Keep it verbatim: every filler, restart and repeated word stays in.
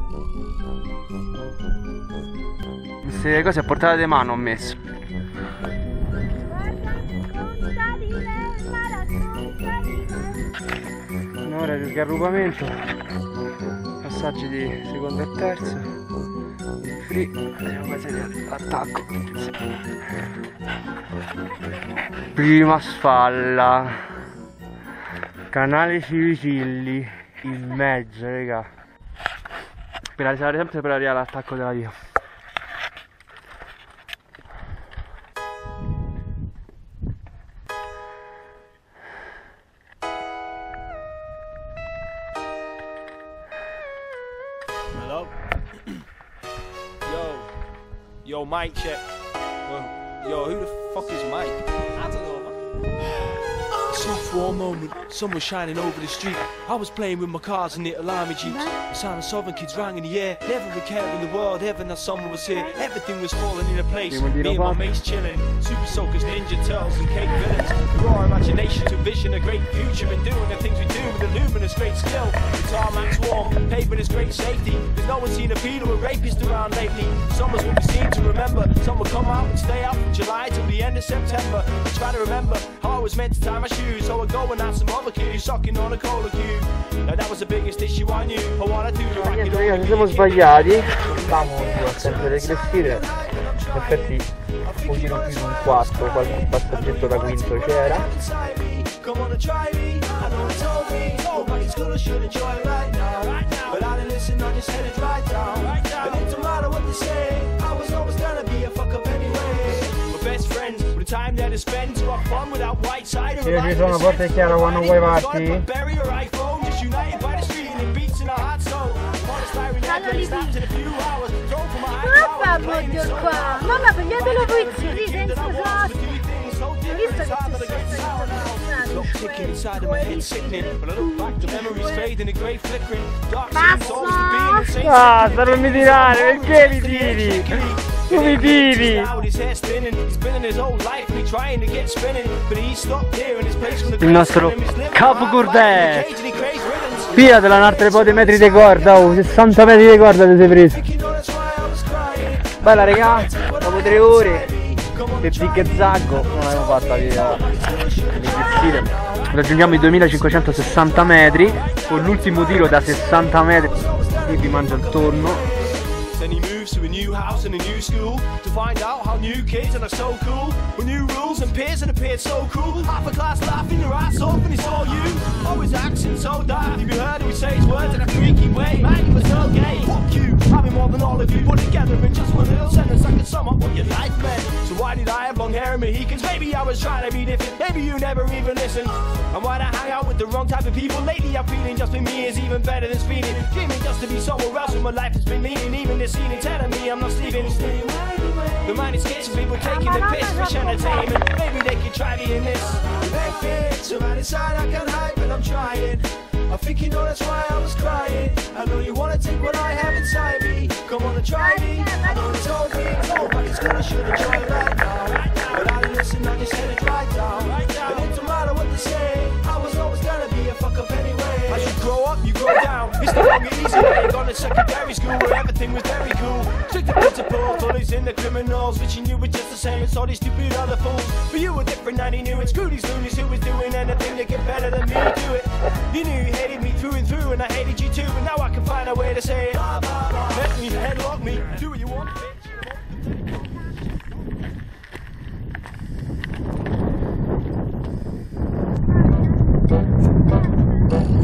Queste cose a portata di mano ho messo. Un'ora di sgarrupamento, passaggi di secondo e terzo, free, siamo quasi all'attacco. Prima sfalla, canale Civicilli, in mezzo, raga. Per arrivare sempre per arrivare all'attacco della via. Hello? Yo, yo, mic check. Well, yo, who the fuck is Mike? I don't know, man. Soft warm moment, sun was shining over the street. I was playing with my cars and little army jeeps. The sound of southern kids rang in the air. Never a care in the world, heaven that summer was here. Everything was falling into place. Me and my mates chilling. Super soakers, ninja turtles and cake villains. We raw imagination to vision a great future and doing the things we do with a luminous great skill. The tarmac's warm, pavement is great safety. There's no one seen a pedo or rapist around lately. Summers will be seen to remember. Some will come out and stay out from July till the end of September. I try to remember how I was meant to tie my shoes. So I go and ask some other kid sucking on a cola cube. Now that was the biggest issue I knew. I wanna do the right thing. Ci siamo sbagliati. Stavamo a sempre regressire. In effetti un pochino più di un quarto, qualche passaggetto da quinto c'era. Come on and try me. I know it told me nobody's gonna should enjoy it right now. But I didn't listen, I just headed right down. And it don't matter what they say, I was always gonna be a fuck up anyway. My best friends, with the time that I spent to have fun without white side. Io ci sono, forte e chiaro quando vuoi parti. Papà, voglio qua. Mamma, pigliatelo voi zii, senza sassi. Hai visto che ah, non mi tirare, perché mi tiri? Tu mi tiri! Il nostro capo Courbet! Via della un'altra po' di metri di corda, oh, sessanta metri di corda ti sei preso! Bella regà, dopo tre ore che zig e zaggo non abbiamo fatta via di raggiungiamo i duemilacinquecentosessanta metri con l'ultimo tiro da sessanta metri e vi mangia il tonno. Then he moves to a new house and a new school to find out how new kids are so cool. With new rules and peers and appeared so cool. Half a class laughing your ass off when he saw you. Always accent so daft. If you heard him say his words in a freaky way, man, he was so gay. Fuck you, having more than all of you put together in just one little sentence. I could sum up what your life meant. So why did I have long hair and Mohicans? Maybe I was trying to be different. Maybe you never even listened. And why'd I hang out with the wrong type of people? Lately I'm feeling just being me is even better than speeding. Dreaming just to be somewhere else when my life has been leading. Even this scene telling me I'm not sleeping. The mind is getting people taking the piss for entertainment. Maybe they could try me in this. So right inside I can't hide, but I'm trying. I think you know that's why I was crying. I know you wanna take what I have inside me. Come on and try me. I know you told me nobody's gonna should enjoy it right now. But I didn't listen, I just headed right down. And it don't matter what they say, I was always gonna be a fuck up anyway. As you grow up, you grow down. It's no longer easy when you gone to secondary school where everything was very cool. Strict the principles, always in the criminals, wishing you were just the same as all these stupid other fools. But you were different and he knew it. Screw these loonies who was doing anything to get better than me to do it. You knew you hated me through and through and I hated you too. And now I can find a way to say it. Let me, headlock me, do what you want, bitch. Thank you.